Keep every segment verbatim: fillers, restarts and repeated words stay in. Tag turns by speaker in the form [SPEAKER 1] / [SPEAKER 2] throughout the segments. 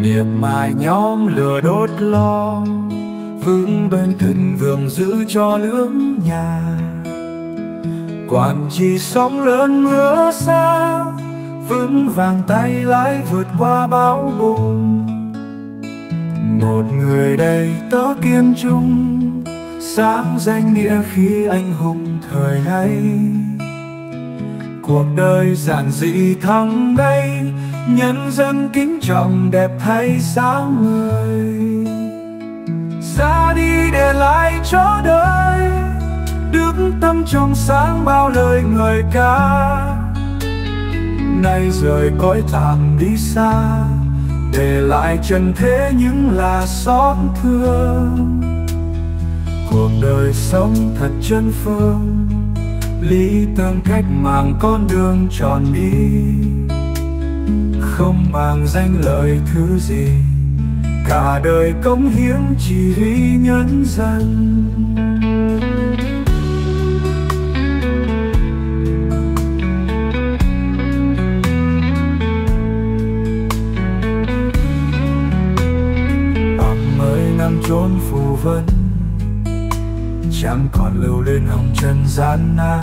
[SPEAKER 1] miệt mài nhóm lửa đốt lo, vững bên thịnh vượng giữ cho lưỡng nhà. Quản chỉ sóng lớn mưa xa, vững vàng tay lái vượt qua bão bùng. Một người đầy tớ kiên trung, sáng danh nghĩa khí anh hùng thời nay. Cuộc đời giản dị thăng đây, nhân dân kính trọng đẹp thay sáng người. Ra đi để lại cho đời, đức tâm trong sáng bao lời ngợi ca. Nay rời cõi tạm đi xa, để lại trần thế những là xót thương. Cuộc đời sống thật chân phương, lý tưởng cách mạng con đường tròn đi. Không mang danh lợi thứ gì, cả đời cống hiến chỉ vì nhân dân. Bạc mới năm chốn phù vân, chẳng còn lưu lên hồng trần gian nan.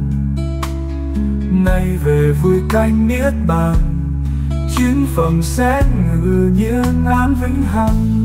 [SPEAKER 1] Nay về vui canh niết bàn, chiến phẩm sẽ ngự nhiên án vĩnh hằng.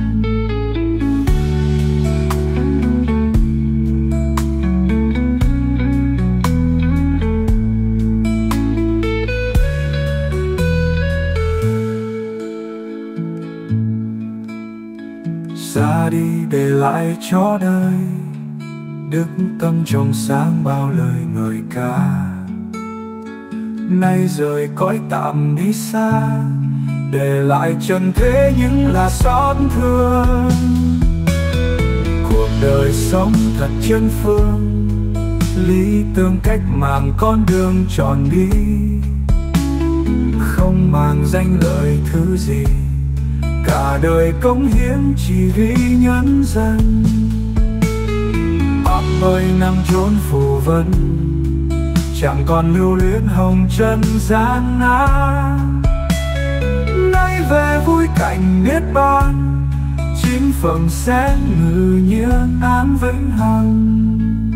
[SPEAKER 1] Ra đi để lại cho đời, đức tâm trong sáng bao lời ngợi ca. Nay rời cõi tạm đi xa, để lại trần thế những là xót thương. Cuộc đời sống thật chân phương, lý tưởng cách mạng con đường tròn đi. Không mang danh lợi thứ gì, cả đời cống hiến chỉ vì nhân dân. Bạc ơi năm chốn phù vân, chẳng còn lưu luyến hồng trần gian nan. Nay về vui cảnh niết bàn, chính phẩm sẽ ngự nhiên án vĩnh hằng.